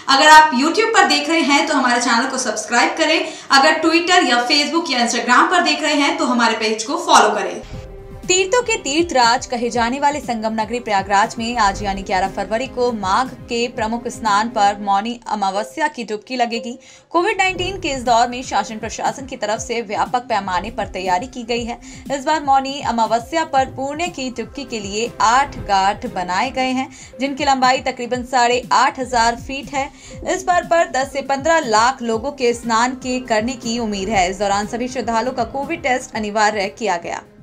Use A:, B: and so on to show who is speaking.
A: अगर आप YouTube पर देख रहे हैं तो हमारे चैनल को सब्सक्राइब करें। अगर ट्विटर या फेसबुक या इंस्टाग्राम पर देख रहे हैं तो हमारे पेज को फॉलो करें।
B: तीर्थों के तीर्थराज कहे जाने वाले संगम नगरी प्रयागराज में आज यानी 11 फरवरी को माघ के प्रमुख स्नान पर मौनी अमावस्या की डुबकी लगेगी। कोविड-19 के इस दौर में शासन प्रशासन की तरफ से व्यापक पैमाने पर तैयारी की गई है। इस बार मौनी अमावस्या पर पुण्य की डुबकी के लिए 8 घाट बनाए गए हैं, जिनकी लंबाई तकरीबन 8,500 फीट है। इस बार पर 10 से 15 लाख लोगों के स्नान के करने की उम्मीद है। इस दौरान सभी श्रद्धालुओं का कोविड टेस्ट अनिवार्य किया गया।